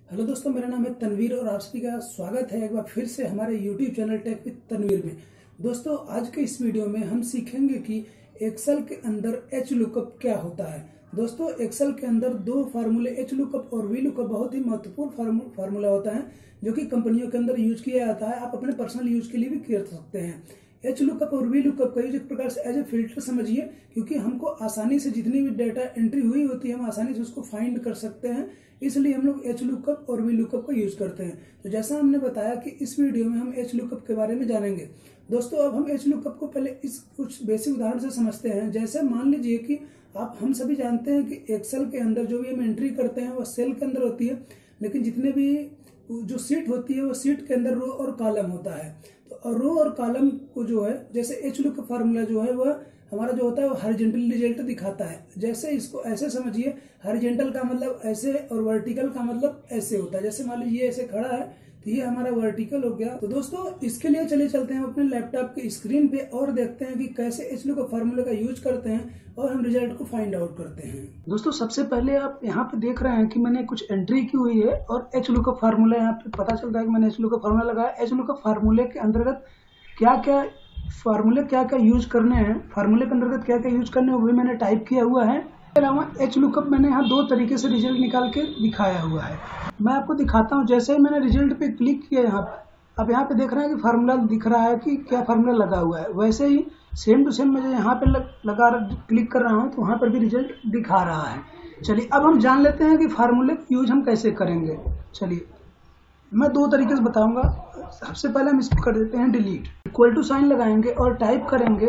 Hello दोस्तों, मेरा नाम है तनवीर और आप सभी का स्वागत है एक बार फिर से हमारे YouTube channel tech with Tanveer में। दोस्तों, आज के इस वीडियो में हम सीखेंगे कि एक्सेल के अंदर एच लुकअप क्या होता है। दोस्तों, एक्सेल के अंदर दो फार्मूले एच लुकअप और वी लुकअप बहुत ही महत्वपूर्ण फार्मूला होता है जो कि कंपनियों के अंदर यूज किया जाता है। आप अपने पर्सनल यूज के लिए भी कर सकते हैं। एच लुकअप और वी लुकअप का यूज एक प्रकार से एज ए फिल्टर समझिए, क्योंकि हमको आसानी से जितनी भी डाटा एंट्री हुई होती है हम आसानी से उसको फाइंड कर सकते हैं, इसलिए हम लोग एच लुकअप और वी लुकअप का यूज करते हैं। तो जैसा हमने बताया कि इस वीडियो में हम एच लुकअप के बारे में जानेंगे। दोस्तों, अब हम एच लुकअप को पहले इस कुछ बेसिक उदाहरण से समझते हैं। जैसे मान लीजिए कि हम सभी जानते हैं कि एक्सेल के अंदर जो भी हम एंट्री करते हैं वह सेल के अंदर होती है, लेकिन जितने भी जो सीट होती है वो सीट के अंदर रो और कॉलम होता है। तो रो और कॉलम को जो है, जैसे एच लुकअप फार्मूला जो है वह हमारा जो होता है वो हॉरिजॉन्टल रिजल्ट दिखाता है। जैसे इसको ऐसे समझिए, हॉरिजॉन्टल का मतलब ऐसे और वर्टिकल का मतलब ऐसे होता है। जैसे मान लीजिए ऐसे खड़ा है तो ये हमारा वर्टिकल हो गया। तो दोस्तों, इसके लिए चलिए चलते हैं अपने लैपटॉप की स्क्रीन पे और देखते हैं कि कैसे एच लुकअप फार्मूले का यूज करते हैं और हम रिजल्ट को फाइंड आउट करते हैं। दोस्तों, सबसे पहले आप यहाँ पे देख रहे हैं कि मैंने कुछ एंट्री की हुई है और एच लुकअप फार्मूला यहाँ पे पता चलता है कि मैंने एच लुकअप फार्मूला लगाया। एच लुकअप फार्मूले के अंतर्गत क्या क्या यूज करने हैं, फार्मूले के अंतर्गत क्या क्या यूज करने हैं वो भी मैंने टाइप किया हुआ है। इसके अलावा एच लुकअप मैंने यहाँ दो तरीके से रिजल्ट निकाल के दिखाया हुआ है। मैं आपको दिखाता हूँ। जैसे ही मैंने रिजल्ट पे क्लिक किया यहाँ पे, अब यहाँ पे देख रहे हैं कि फार्मूला दिख रहा है कि क्या फार्मूला लगा हुआ है। वैसे ही सेम टू सेम मैं यहाँ पे क्लिक कर रहा हूँ तो वहाँ पर भी रिजल्ट दिखा रहा है। चलिए, अब हम जान लेते हैं कि फार्मूले का यूज हम कैसे करेंगे। चलिए, मैं दो तरीके से बताऊंगा। सबसे पहले हम इसको कर देते हैं डिलीट। इक्वल टू साइन लगाएंगे और टाइप करेंगे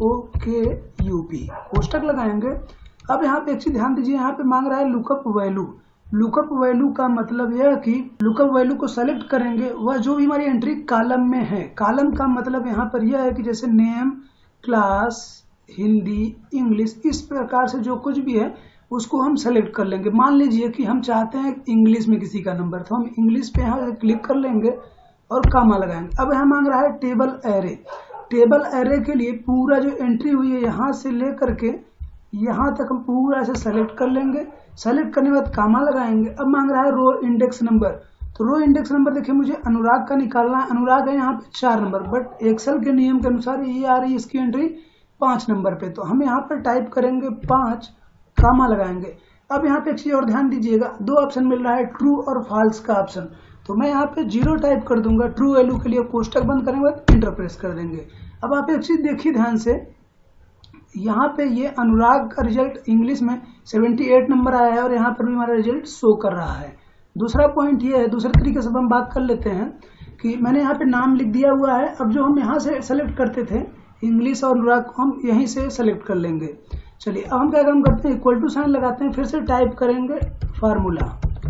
LOKUP, कोष्टक लगाएंगे। अब यहाँ पे एक चीज ध्यान दीजिए, यहाँ पे मांग रहा है लुकअप वैल्यू। लुकअप वैल्यू का मतलब यह है कि लुकअप वैल्यू को सेलेक्ट करेंगे वह जो भी हमारी एंट्री कॉलम में है। कॉलम का मतलब यहाँ पर यह है कि जैसे नेम, क्लास, हिंदी, इंग्लिश, इस प्रकार से जो कुछ भी है उसको हम सेलेक्ट कर लेंगे। मान लीजिए कि हम चाहते हैं इंग्लिश में किसी का नंबर, तो हम इंग्लिश पे यहाँ क्लिक कर लेंगे और कामा लगाएंगे। अब यहाँ मांग रहा है टेबल एरे। टेबल एरे के लिए पूरा जो एंट्री हुई है यहाँ से लेकर के यहाँ तक हम पूरा ऐसे सेलेक्ट कर लेंगे। सेलेक्ट करने के बाद कामा लगाएंगे। अब मांग रहा है रो इंडेक्स नंबर। तो रो इंडेक्स नंबर देखिए मुझे अनुराग का निकालना है। अनुराग है यहाँ पे 4 नंबर, बट एक्सेल के नियम के अनुसार ये आ रही है इसकी एंट्री 5 नंबर पे। तो हम यहाँ पर टाइप करेंगे 5, कामा लगाएंगे। अब यहाँ पे एक चीज और ध्यान दीजिएगा, दो ऑप्शन मिल रहा है, ट्रू और फॉल्स का ऑप्शन। तो मैं यहाँ पे 0 टाइप कर दूंगा ट्रू वैल्यू के लिए, कोष्टक बंद करने के बाद इंटर प्रेस कर देंगे। अब आप एक चीज देखिए ध्यान से, यहाँ पे ये अनुराग का रिजल्ट इंग्लिश में 78 नंबर आया है और यहाँ पर भी हमारा रिजल्ट शो कर रहा है। दूसरा पॉइंट ये है, दूसरे तरीके से हम बात कर लेते हैं कि मैंने यहाँ पे नाम लिख दिया हुआ है। अब जो हम यहाँ से सेलेक्ट करते थे इंग्लिश और अनुराग को हम यहीं से सेलेक्ट कर लेंगे। चलिए, अब हम क्या काम करते हैं, इक्वल टू साइन लगाते हैं, फिर से टाइप करेंगे फार्मूला।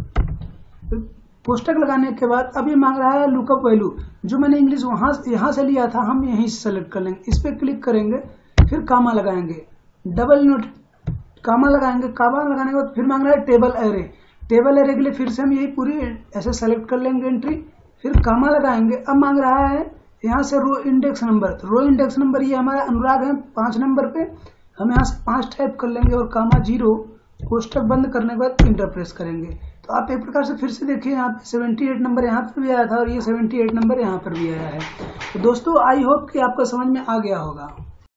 कोष्टक लगाने के बाद अब ये मांग रहा है लुकअप वैल्यू। जो मैंने इंग्लिश यहाँ से लिया था हम यहीं से सेलेक्ट कर लेंगे। इस पर क्लिक करेंगे, फिर कामा लगाएंगे, डबल नोट कामा लगाएंगे। कामा लगाने के बाद फिर मांग रहा है टेबल एरे। टेबल एरे के लिए फिर से हम यही पूरी ऐसे सेलेक्ट कर लेंगे एंट्री, फिर कामा लगाएंगे। अब मांग रहा है यहाँ से रो इंडेक्स नंबर। तो रो इंडेक्स नंबर ये हमारा अनुराग है 5 नंबर पे, हम यहाँ से 5 टाइप कर लेंगे और कामा 0, कोष्टक बंद करने के बाद इंटर प्रेस करेंगे। तो आप एक प्रकार से फिर से देखिए, यहाँ पे 78 नंबर यहाँ पर भी आया था और ये 78 नंबर यहाँ पर भी आया है। तो दोस्तों, आई होप कि आपका समझ में आ गया होगा।